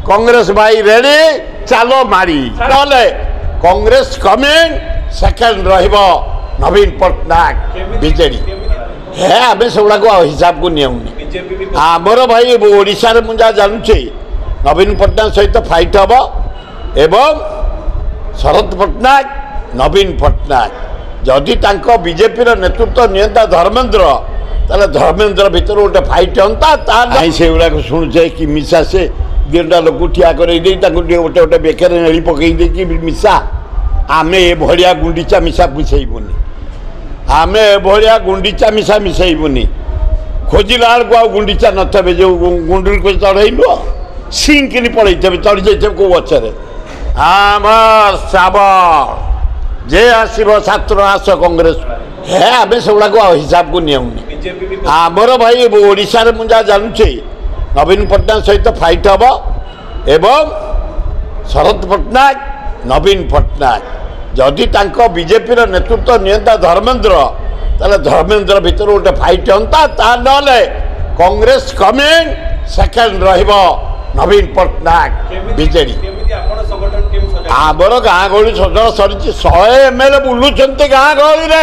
कांग्रेस भाई रेडी चलो मारी ना कांग्रेस कमिंग सेकेंड रहिबो नवीन पट्टनायक बीजेडी है आम सब हिसाब को नहीं आमर भाई ओडिशा रे मुझे जानुचे नवीन पट्टनायक सहित फाइट हम एवं शरद पट्टनायक नवीन पट्टनायक जदि बीजेपी नेतृत्व नियंता धर्मेन्द्र ताले धर्मेन्द्र भितर गोटे फाइट होता से गुड़ाक शुणुचे कि मिशा से दिटा लोक ठिया कर गोटे गोटे बेकर नेड़ी पकई मिशा आम ए भाया गुंडीचा मिशा मिसईबुनि आम ए भाया गुंडीचा मिशा मिसईबुनि खोजिला को आ गुंडीचा नथे जो गुंडी को चढ़ेलु सिंकिनी पड़े चढ़ी जाइए कौ गचरे आमर साबर जे आसब छात्र आस कांग्रेस है आम सब हिसाब को नहीं आमर भाई ओडिशा रे मुझे जानुचे नवीन पट्टनायक सहित फाइट हम एवं शरद पट्टनायक नवीन पट्टनायक जदि बीजेपी नेतृत्व नियंता धर्मेन्द्र ताले धर्मेन्द्र भितर गोटे फाइट होता ना कांग्रेस कमिंग सेकेंड रहिबो नवीन पट्टनायक बीजेडी आमर गाँ गहली सजड़ सरी 100 ML बुलूं गाँ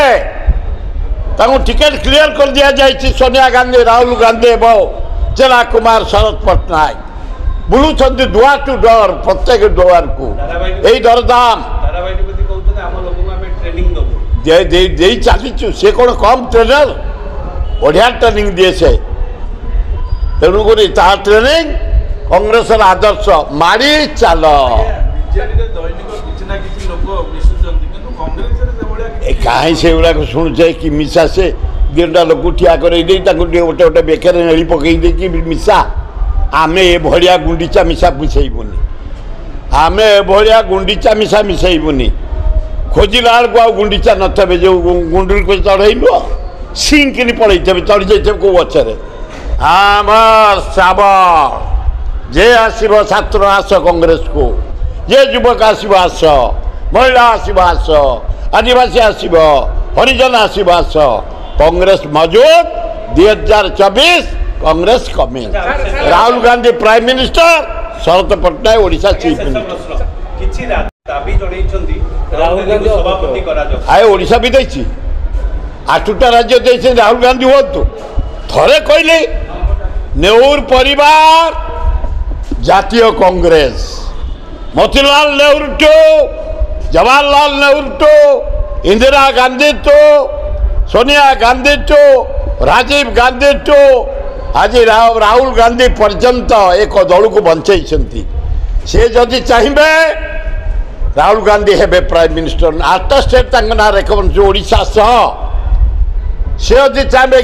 गहली टिकेट क्लियर कर दि जाए सोनिया गांधी राहुल गांधी एवं चेला कुमार शरद पट्टनायक बुलूं दुआर टू डोर प्रत्येक दुआर को यही दरदाम चली सी कौन कम ट्रेनर बढ़िया ट्रेनिंग दिए से तेणुक ट्रेनिंग कांग्रेस आदर्श मारी चल कहीं से गुड़ाक शुणुचे कि मिशा से दिटा लोक ठिया कर गोटे गोटे बेकर नेड़ी पकई मिशा आम ए भाया गुंडीचा मिशा मिसईबुनि आम ए भाया गुंडीचा मिशा मिसईबुनि खोजिला को आ गुंडीचा नथे जो गुंडी को चढ़ेलु सिंकिनी पड़े चढ़ी जाइए कौ गचरे आमर साबर जे आसब छात्र आस कांग्रेस को जे युवक आसब आस महिला आसब आस आदिवासी आसब हरिजन आसब आस कांग्रेस मौजूद 2024 Congress coming Rahul Gandhi prime minister Sharad Pattanaik Odisha chief minister आए ओडिशा भी देछि 8टा राज्य देछि राहुल गांधी हूँ थरे कहले नेहरू परिवार जातीय Congress Motilal Nehru to Jawaharlal Nehru to Indira Gandhi to Sonia Gandhi to Rajiv Gandhi to आज राहुल गांधी पर्यंत एक दल को बंचाई से जदि चाहिए राहुल गांधी हेबे प्राइम मिनिस्टर 8टा स्टेट ना रेकमेंड ओडिशा सह से जदि चाहिए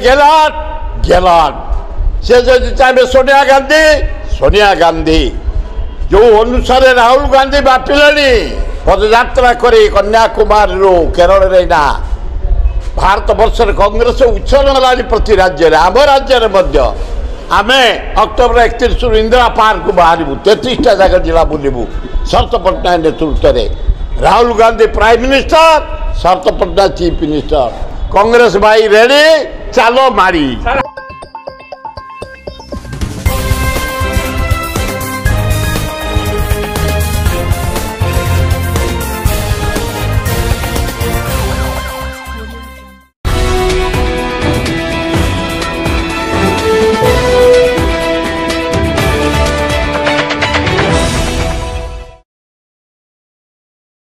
गेलाट से जदि चाहिए सोनिया गांधी जो अनुसार राहुल गांधी बापिले पदयात्रा कर कन्याकुमारी केरल रे ना भारत वर्ष कांग्रेस उच्छल प्रति राज्य आम राज्य आम अक्टोबर 31 इंदिरा पार्क को बाहर 33टा जगह जिला बुलू शरद पट्टनायक नेतृत्व में Rahul Gandhi prime minister Sharad Pattanaik chief minister Congress भाई रेडी चलो मारी।